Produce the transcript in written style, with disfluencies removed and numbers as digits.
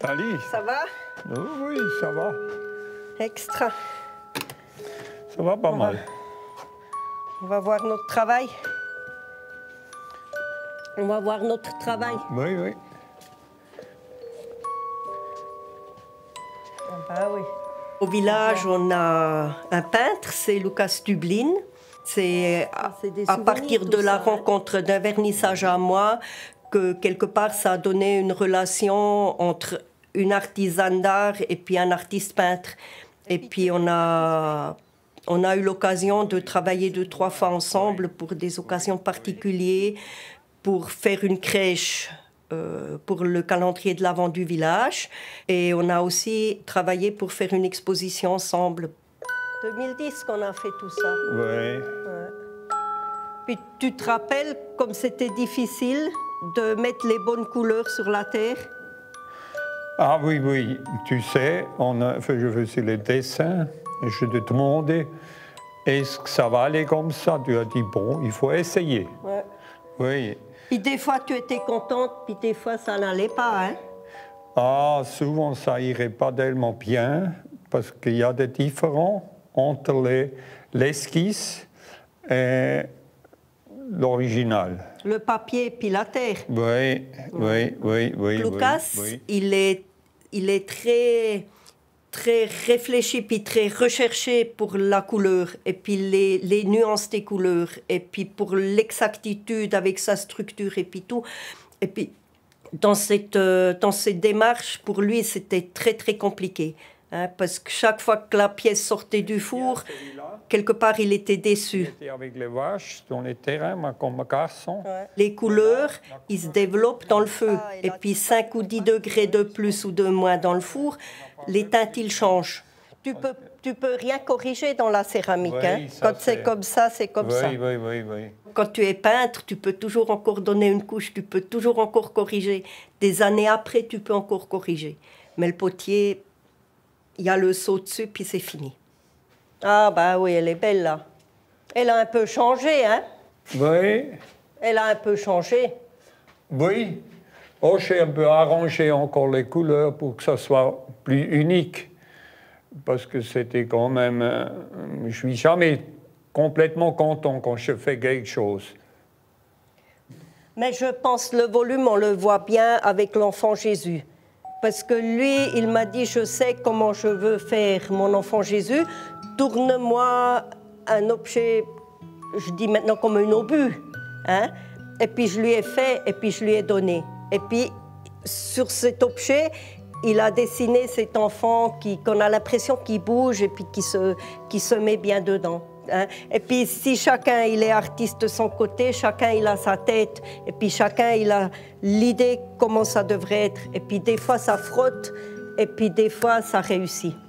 Salut. Ça va? Oui, ça va. Extra. Ça va pas mal. On va voir notre travail. On va voir notre travail. Oui, oui. Ah oui. Au village, on a un peintre, c'est Lucas Dublin. C'est à partir de la rencontre d'un vernissage à moi que quelque part ça a donné une relation entre une artisane d'art et puis un artiste peintre. Et puis on a eu l'occasion de travailler 2-3 fois ensemble pour des occasions particulières, pour faire une crèche pour le calendrier de l'Avent du village. Et on a aussi travaillé pour faire une exposition ensemble. 2010 qu'on a fait tout ça. Oui. Ouais. Puis tu te rappelles comme c'était difficile de mettre les bonnes couleurs sur la terre? Ah oui, oui. Tu sais, je faisais les dessins et je te demandais, est-ce que ça va aller comme ça? Tu as dit, bon, il faut essayer. Ouais. Oui. Puis des fois tu étais contente, puis des fois ça n'allait pas, hein? Ah, souvent ça irait pas tellement bien parce qu'il y a des différences entre l'esquisse et l'original. Le papier puis la terre. Oui, oui, oui, oui. Lucas, oui. il est très, très réfléchi puis très recherché pour la couleur et puis les nuances des couleurs et puis pour l'exactitude avec sa structure et puis tout. Et puis dans cette démarche, pour lui, c'était très, très compliqué. Hein, parce que chaque fois que la pièce sortait du four, quelque part, il était déçu. J'étais avec les vaches dans les terrains, moi, comme garçon. Ouais. Les couleurs, ils se développent dans le feu. Et puis 5 ou 10 degrés de plus ou de moins dans le four, les teintes, ils changent. Tu peux rien corriger dans la céramique. Oui, hein. ça, Quand c'est comme ça, c'est comme ça. Oui, oui, oui, oui. Quand tu es peintre, tu peux toujours encore donner une couche, tu peux toujours encore corriger. Des années après, tu peux encore corriger. Mais le potier, il y a le seau dessus, puis c'est fini. Ah bah oui, elle est belle là. Elle a un peu changé, hein? Oui. Elle a un peu changé. Oui. Oh, j'ai un peu arrangé encore les couleurs pour que ça soit plus unique. Parce que c'était quand même... je suis jamais complètement content quand je fais quelque chose. Mais je pense le volume, on le voit bien avec l'enfant Jésus. Parce que lui, il m'a dit, je sais comment je veux faire mon enfant Jésus. Tourne-moi un objet, je dis maintenant comme un obus. Hein? Et puis je lui ai fait, et puis je lui ai donné. Et puis sur cet objet, il a dessiné cet enfant qu'on a l'impression qu'il bouge et puis qui se met bien dedans. Hein? Et puis si chacun il est artiste de son côté, chacun il a sa tête, et puis chacun il a l'idée comment ça devrait être. Et puis des fois ça frotte, et puis des fois ça réussit.